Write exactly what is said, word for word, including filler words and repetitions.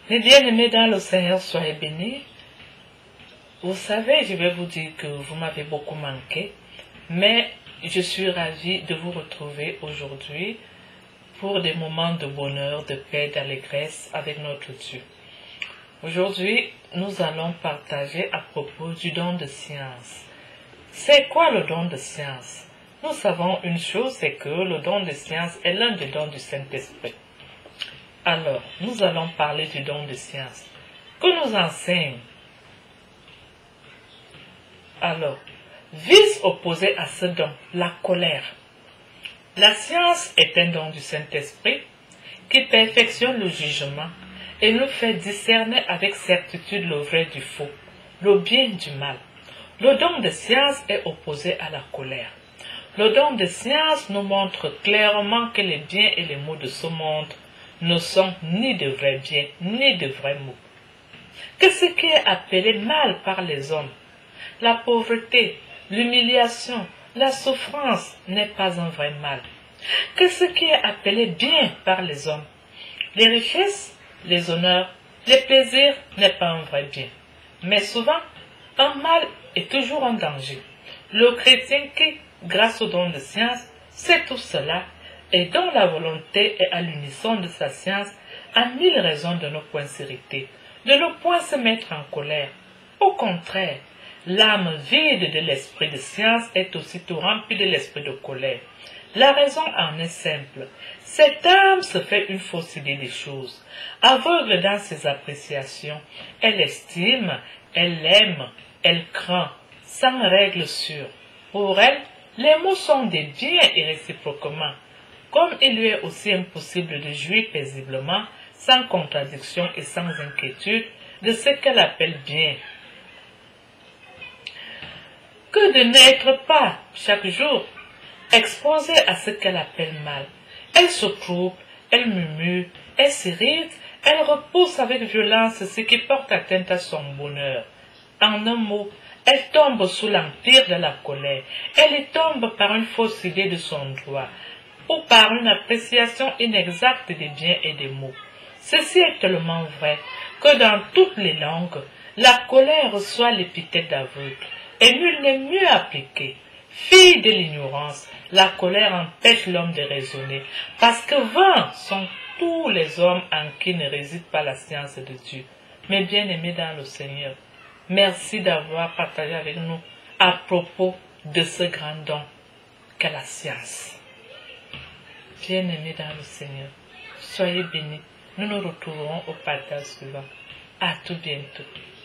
Mes bien-aimés dans le Seigneur, soyez bénis. Vous savez, je vais vous dire que vous m'avez beaucoup manqué, mais je suis ravie de vous retrouver aujourd'hui pour des moments de bonheur, de paix, d'allégresse avec notre Dieu. Aujourd'hui, nous allons partager à propos du don de science. C'est quoi le don de science? Nous savons une chose, c'est que le don de science est l'un des dons du Saint-Esprit. Alors, nous allons parler du don de science. Que nous enseigne? Alors, vice opposé à ce don, la colère. La science est un don du Saint-Esprit qui perfectionne le jugement et nous fait discerner avec certitude le vrai du faux, le bien du mal. Le don de science est opposé à la colère. Le don de science nous montre clairement que les biens et les maux de ce monde ne sont ni de vrais biens, ni de vrais maux. Que ce qui est appelé mal par les hommes, la pauvreté, l'humiliation, la souffrance n'est pas un vrai mal. Que ce qui est appelé bien par les hommes, les richesses, les honneurs, les plaisirs n'est pas un vrai bien. Mais souvent, un mal est toujours un danger. Le chrétien qui, grâce au don de science, sait tout cela et dont la volonté est à l'unisson de sa science, a mille raisons de ne point s'irriter, de ne point se mettre en colère. Au contraire, l'âme vide de l'esprit de science est aussitôt remplie de l'esprit de colère. La raison en est simple. Cette âme se fait une fausse idée des choses. Aveugle dans ses appréciations, elle estime, elle aime, elle craint, sans règle sûre. Pour elle, les mots sont des biens et réciproquement. Comme il lui est aussi impossible de jouir paisiblement, sans contradiction et sans inquiétude, de ce qu'elle appelle bien. Que de n'être pas, chaque jour, exposée à ce qu'elle appelle mal. Elle se trouble, elle murmure, elle s'irrite, elle repousse avec violence ce qui porte atteinte à son bonheur. En un mot, elle tombe sous l'empire de la colère. Elle y tombe par une fausse idée de son droit, ou par une appréciation inexacte des biens et des maux. Ceci est tellement vrai que dans toutes les langues, la colère reçoit l'épithète d'aveugle, et nul n'est mieux appliqué. Fille de l'ignorance, la colère empêche l'homme de raisonner, parce que vains sont tous les hommes en qui ne réside pas la science de Dieu. Mes bien-aimés dans le Seigneur, merci d'avoir partagé avec nous à propos de ce grand don qu'est la science. Bien-aimés dans le Seigneur, soyez bénis. Nous nous retrouverons au partage suivant. À tout bientôt.